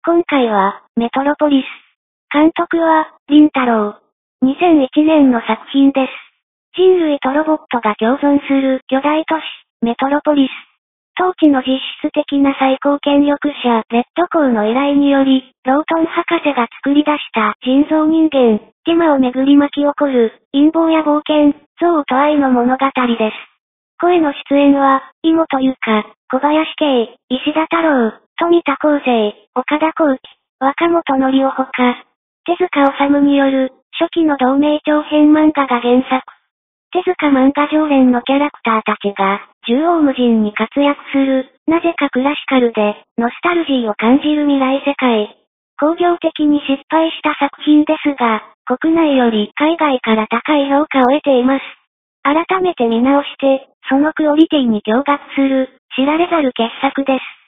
今回は、メトロポリス。監督は、林太郎。2001年の作品です。人類とロボットが共存する巨大都市、メトロポリス。当地の実質的な最高権力者、レッドコーの依頼により、ロートン博士が作り出した人造人間、ティマを巡り巻き起こる、陰謀や冒険、憎悪と愛の物語です。声の出演は、井本優香、小林圭、石田太郎、富田康生、岡田浩樹、若本則夫ほか、手塚治虫による、初期の同名長編漫画が原作。手塚漫画常連のキャラクターたちが、縦横無尽に活躍する、なぜかクラシカルで、ノスタルジーを感じる未来世界。工業的に失敗した作品ですが、国内より海外から高い評価を得ています。改めて見直して、そのクオリティに驚愕する、知られざる傑作です。